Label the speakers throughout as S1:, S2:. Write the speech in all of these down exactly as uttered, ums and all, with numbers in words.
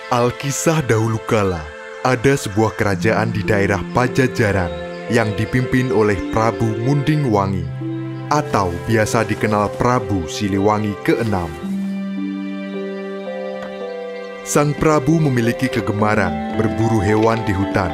S1: Alkisah dahulu kala, ada sebuah kerajaan di daerah Pajajaran yang dipimpin oleh Prabu Munding Wangi, atau biasa dikenal Prabu Siliwangi keenam. Sang Prabu memiliki kegemaran berburu hewan di hutan.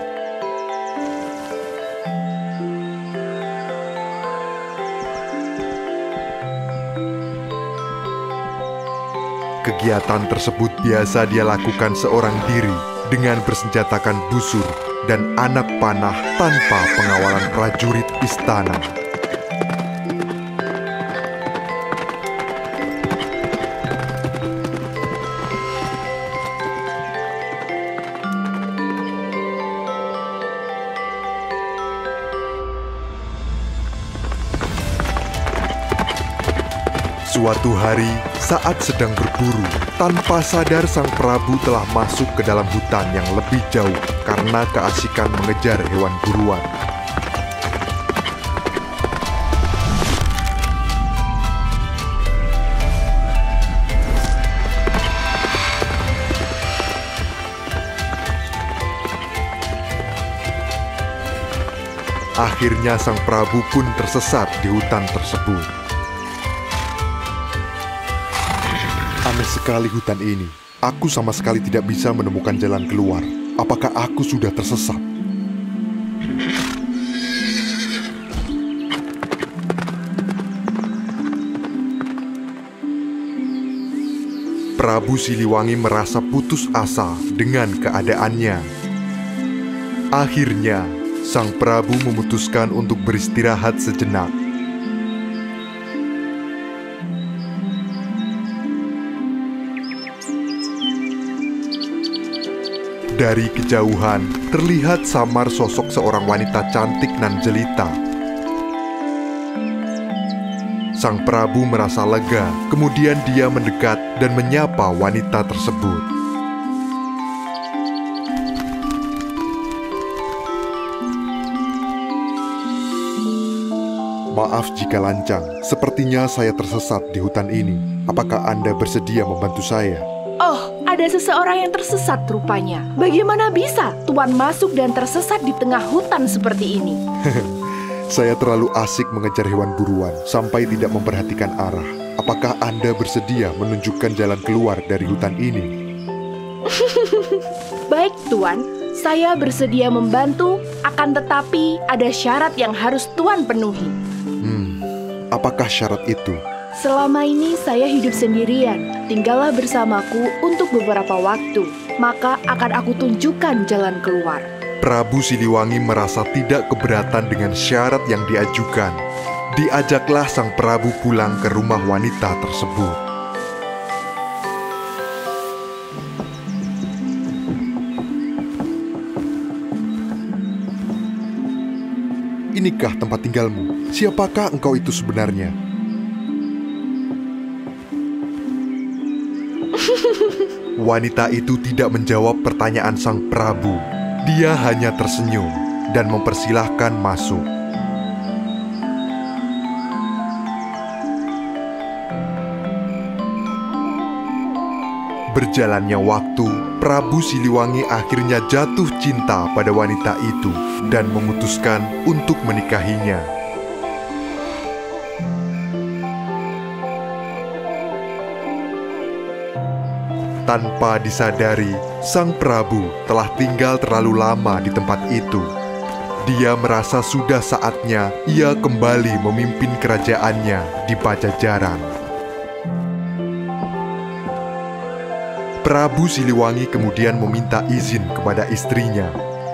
S1: Kegiatan tersebut biasa dia lakukan seorang diri dengan bersenjatakan busur dan anak panah tanpa pengawalan prajurit istana. Suatu hari, saat sedang berburu, tanpa sadar sang Prabu telah masuk ke dalam hutan yang lebih jauh karena keasikan mengejar hewan buruan. Akhirnya sang Prabu pun tersesat di hutan tersebut. Aneh sekali hutan ini. Aku sama sekali tidak bisa menemukan jalan keluar. Apakah aku sudah tersesat? Prabu Siliwangi merasa putus asa dengan keadaannya. Akhirnya, sang Prabu memutuskan untuk beristirahat sejenak. Dari kejauhan, terlihat samar sosok seorang wanita cantik nan jelita. Sang Prabu merasa lega, kemudian dia mendekat dan menyapa wanita tersebut. Maaf jika lancang, sepertinya saya tersesat di hutan ini. Apakah Anda bersedia membantu saya?
S2: Oh, ada seseorang yang tersesat rupanya. Bagaimana bisa Tuan masuk dan tersesat di tengah hutan seperti ini?
S1: Saya terlalu asik mengejar hewan buruan sampai tidak memperhatikan arah. Apakah Anda bersedia menunjukkan jalan keluar dari hutan ini?
S2: Baik, Tuan. Saya bersedia membantu, akan tetapi ada syarat yang harus Tuan penuhi.
S1: Hmm, apakah syarat itu?
S2: Selama ini saya hidup sendirian, tinggallah bersamaku untuk beberapa waktu, maka akan aku tunjukkan jalan keluar.
S1: Prabu Siliwangi merasa tidak keberatan dengan syarat yang diajukan. Diajaklah sang Prabu pulang ke rumah wanita tersebut. Inikah tempat tinggalmu? Siapakah engkau itu sebenarnya? Wanita itu tidak menjawab pertanyaan sang Prabu. Dia hanya tersenyum dan mempersilahkan masuk. Berjalannya waktu, Prabu Siliwangi akhirnya jatuh cinta pada wanita itu dan memutuskan untuk menikahinya. Tanpa disadari, sang Prabu telah tinggal terlalu lama di tempat itu. Dia merasa sudah saatnya ia kembali memimpin kerajaannya di Pajajaran. Prabu Siliwangi kemudian meminta izin kepada istrinya.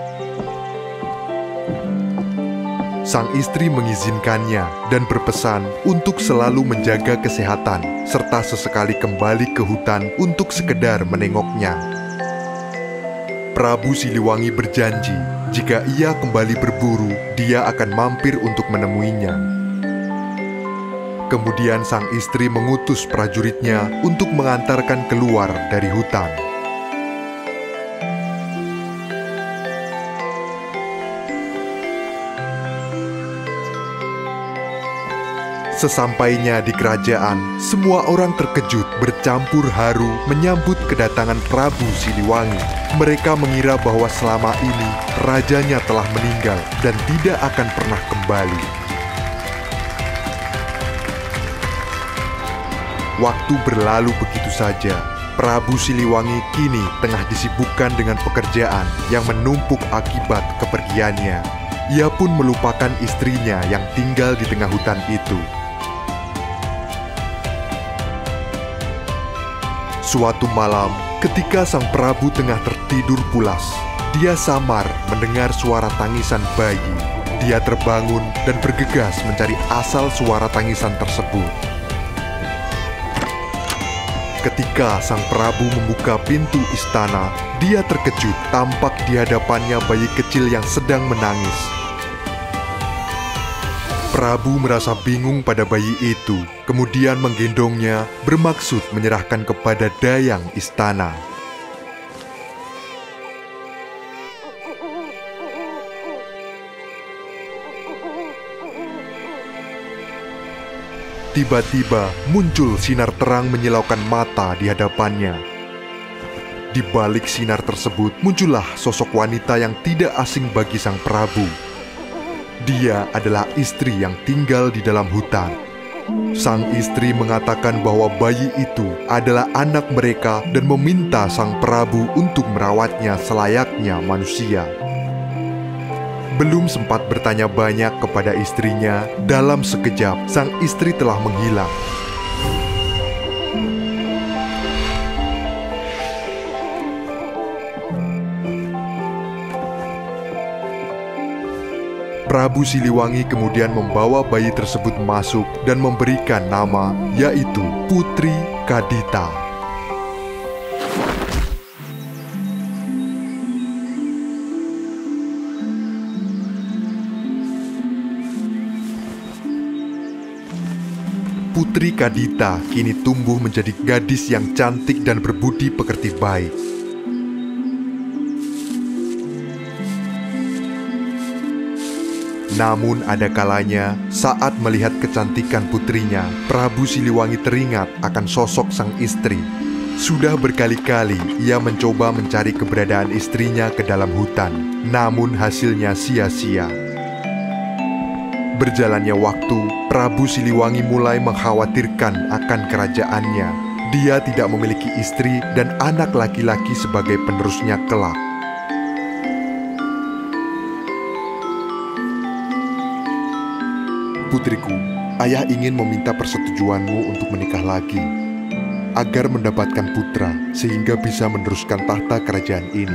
S1: Sang istri mengizinkannya dan berpesan untuk selalu menjaga kesehatan serta sesekali kembali ke hutan untuk sekedar menengoknya. Prabu Siliwangi berjanji jika ia kembali berburu, dia akan mampir untuk menemuinya. Kemudian sang istri mengutus prajuritnya untuk mengantarkan keluar dari hutan. Sesampainya di kerajaan, semua orang terkejut bercampur haru menyambut kedatangan Prabu Siliwangi. Mereka mengira bahwa selama ini rajanya telah meninggal dan tidak akan pernah kembali. Waktu berlalu begitu saja. Prabu Siliwangi kini tengah disibukkan dengan pekerjaan yang menumpuk akibat kepergiannya. Ia pun melupakan istrinya yang tinggal di tengah hutan itu. Suatu malam, ketika sang Prabu tengah tertidur pulas, dia samar mendengar suara tangisan bayi. Dia terbangun dan bergegas mencari asal suara tangisan tersebut. Ketika sang Prabu membuka pintu istana, dia terkejut tampak di hadapannya bayi kecil yang sedang menangis. Prabu merasa bingung pada bayi itu, kemudian menggendongnya bermaksud menyerahkan kepada dayang istana. Tiba-tiba muncul sinar terang menyilaukan mata di hadapannya. Di balik sinar tersebut muncullah sosok wanita yang tidak asing bagi sang Prabu. Dia adalah istri yang tinggal di dalam hutan. Sang istri mengatakan bahwa bayi itu adalah anak mereka dan meminta sang Prabu untuk merawatnya selayaknya manusia. Belum sempat bertanya banyak kepada istrinya, dalam sekejap sang istri telah menghilang. Prabu Siliwangi kemudian membawa bayi tersebut masuk dan memberikan nama, yaitu Putri Kadita. Putri Kadita kini tumbuh menjadi gadis yang cantik dan berbudi pekerti baik. Namun ada kalanya saat melihat kecantikan putrinya, Prabu Siliwangi teringat akan sosok sang istri. Sudah berkali-kali ia mencoba mencari keberadaan istrinya ke dalam hutan, namun hasilnya sia-sia. Berjalannya waktu, Prabu Siliwangi mulai mengkhawatirkan akan kerajaannya. Dia tidak memiliki istri dan anak laki-laki sebagai penerusnya kelak. Putriku, ayah ingin meminta persetujuanmu untuk menikah lagi, agar mendapatkan putra sehingga bisa meneruskan tahta kerajaan ini.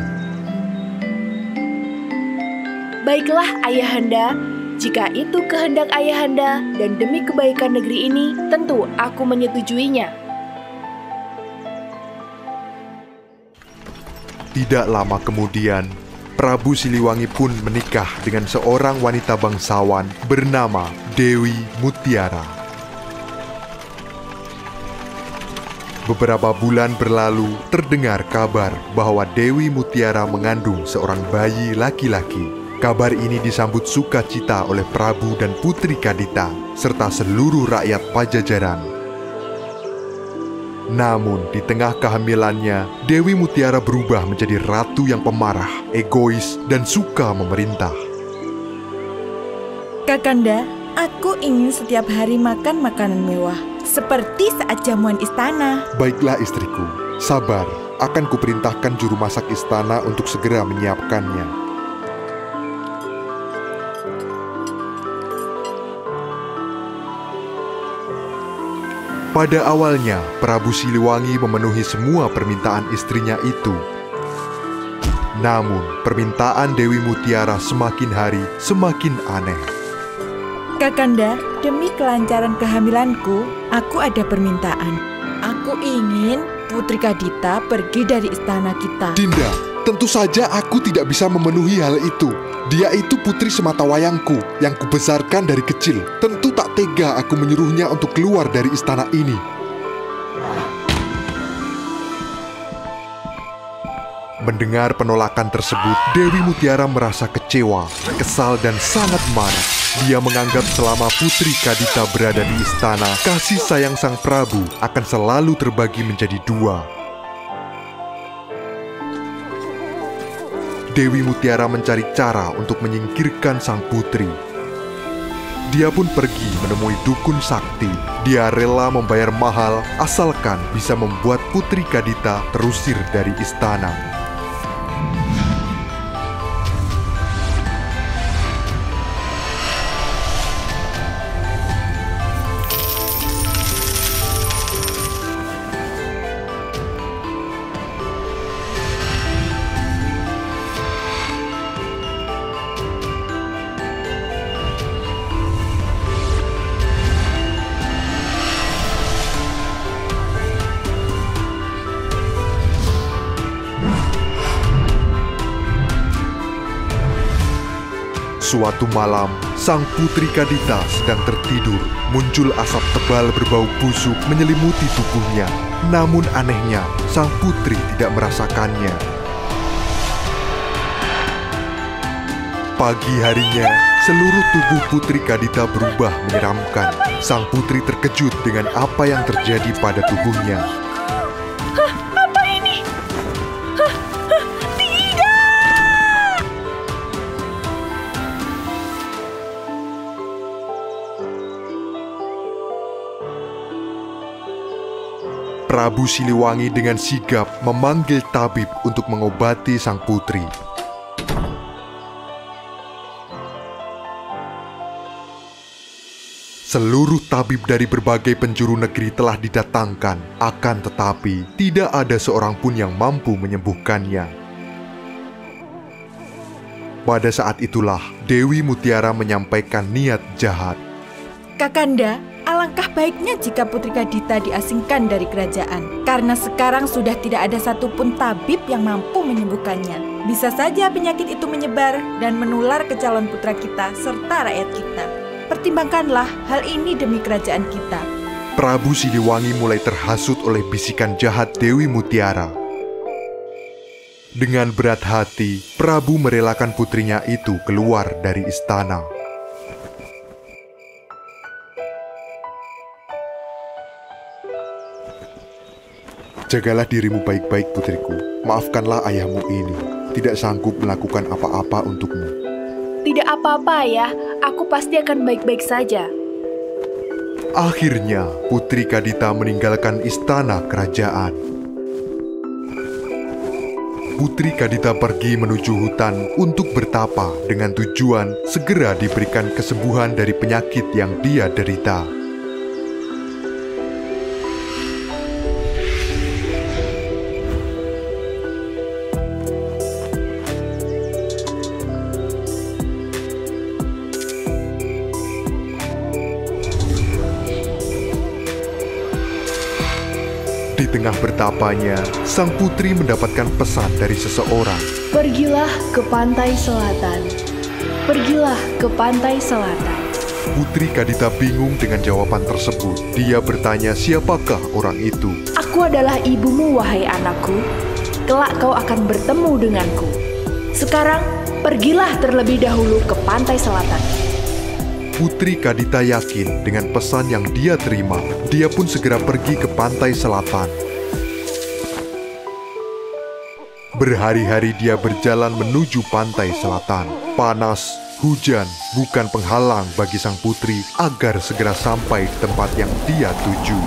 S2: Baiklah, Ayahanda. Jika itu kehendak Ayahanda dan demi kebaikan negeri ini, tentu aku menyetujuinya.
S1: Tidak lama kemudian, Prabu Siliwangi pun menikah dengan seorang wanita bangsawan bernama Dewi Mutiara. Beberapa bulan berlalu, terdengar kabar bahwa Dewi Mutiara mengandung seorang bayi laki-laki. Kabar ini disambut sukacita oleh Prabu dan Putri Kadita, serta seluruh rakyat Pajajaran. Namun, di tengah kehamilannya, Dewi Mutiara berubah menjadi ratu yang pemarah, egois, dan suka memerintah.
S3: Kakanda, aku ingin setiap hari makan makanan mewah, seperti saat jamuan istana.
S1: Baiklah istriku, sabar, akan kuperintahkan juru masak istana untuk segera menyiapkannya. Pada awalnya, Prabu Siliwangi memenuhi semua permintaan istrinya itu. Namun, permintaan Dewi Mutiara semakin hari semakin aneh.
S3: Kakanda, demi kelancaran kehamilanku, aku ada permintaan. Aku ingin Putri Kadita pergi dari istana kita.
S1: Dinda, tentu saja aku tidak bisa memenuhi hal itu. Dia itu putri sematawayangku yang kubesarkan dari kecil. Tentu tak tega aku menyuruhnya untuk keluar dari istana ini. Mendengar penolakan tersebut, Dewi Mutiara merasa kecewa, kesal, dan sangat marah. Dia menganggap selama Putri Kadita berada di istana, kasih sayang Sang Prabu akan selalu terbagi menjadi dua. Dewi Mutiara mencari cara untuk menyingkirkan sang putri. Dia pun pergi menemui dukun sakti. Dia rela membayar mahal asalkan bisa membuat Putri Kadita terusir dari istana. Suatu malam, sang Putri Kadita sedang tertidur. Muncul asap tebal berbau busuk menyelimuti tubuhnya. Namun anehnya, sang putri tidak merasakannya. Pagi harinya, seluruh tubuh Putri Kadita berubah menyeramkan. Sang putri terkejut dengan apa yang terjadi pada tubuhnya. Prabu Siliwangi dengan sigap memanggil tabib untuk mengobati sang putri. Seluruh tabib dari berbagai penjuru negeri telah didatangkan, akan tetapi tidak ada seorang pun yang mampu menyembuhkannya. Pada saat itulah Dewi Mutiara menyampaikan niat jahat.
S3: Kakanda, alangkah baiknya jika Putri Kadita diasingkan dari kerajaan. Karena sekarang sudah tidak ada satupun tabib yang mampu menyembuhkannya. Bisa saja penyakit itu menyebar dan menular ke calon putra kita serta rakyat kita. Pertimbangkanlah hal ini demi kerajaan kita.
S1: Prabu Siliwangi mulai terhasut oleh bisikan jahat Dewi Mutiara. Dengan berat hati, Prabu merelakan putrinya itu keluar dari istana. Jagalah dirimu baik-baik, putriku. Maafkanlah ayahmu ini. Tidak sanggup melakukan apa-apa untukmu.
S2: Tidak apa-apa, Ayah. Aku pasti akan baik-baik saja.
S1: Akhirnya, Putri Kadita meninggalkan istana kerajaan. Putri Kadita pergi menuju hutan untuk bertapa dengan tujuan segera diberikan kesembuhan dari penyakit yang dia derita. Di tengah bertapanya, sang putri mendapatkan pesan dari seseorang.
S2: Pergilah ke pantai selatan. Pergilah ke pantai selatan.
S1: Putri Kadita bingung dengan jawaban tersebut. Dia bertanya siapakah orang itu.
S2: Aku adalah ibumu, wahai anakku. Kelak kau akan bertemu denganku. Sekarang, pergilah terlebih dahulu ke pantai selatan.
S1: Putri Kadita yakin dengan pesan yang dia terima. Dia pun segera pergi ke pantai selatan. Berhari-hari dia berjalan menuju pantai selatan. Panas, hujan bukan penghalang bagi sang putri agar segera sampai di tempat yang dia tuju.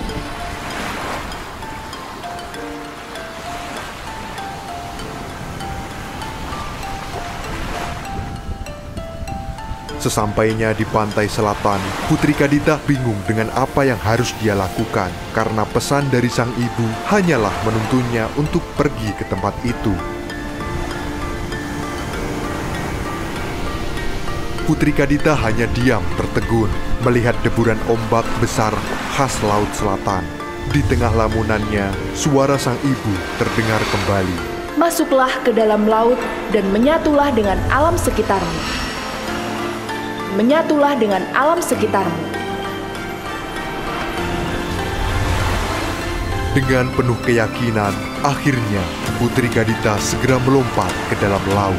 S1: Sesampainya di pantai selatan, Putri Kadita bingung dengan apa yang harus dia lakukan karena pesan dari sang ibu hanyalah menuntunnya untuk pergi ke tempat itu. Putri Kadita hanya diam tertegun melihat deburan ombak besar khas laut selatan. Di tengah lamunannya, suara sang ibu terdengar kembali.
S2: Masuklah ke dalam laut dan menyatulah dengan alam sekitarmu. Menyatulah dengan alam sekitarmu.
S1: Dengan penuh keyakinan, akhirnya Putri Gadita segera melompat ke dalam laut.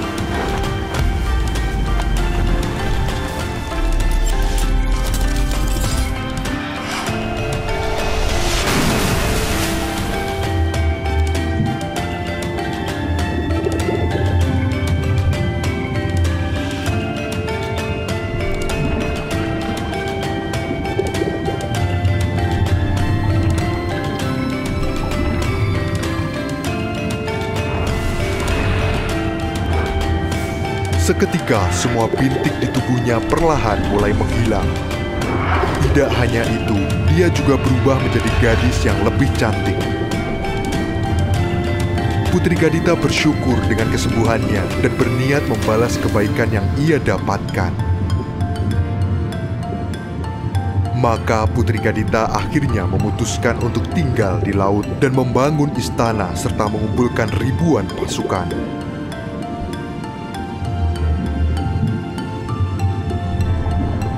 S1: Seketika semua bintik di tubuhnya perlahan mulai menghilang. Tidak hanya itu, dia juga berubah menjadi gadis yang lebih cantik. Putri Gadita bersyukur dengan kesembuhannya dan berniat membalas kebaikan yang ia dapatkan. Maka Putri Gadita akhirnya memutuskan untuk tinggal di laut dan membangun istana serta mengumpulkan ribuan pasukan.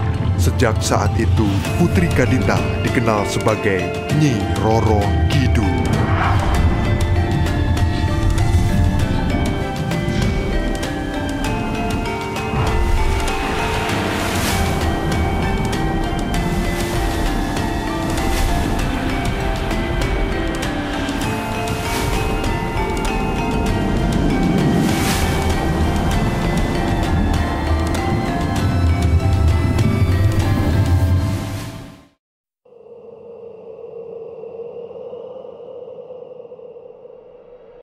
S1: Sejak saat itu, Putri Gadita dikenal sebagai Nyi Roro Kidul.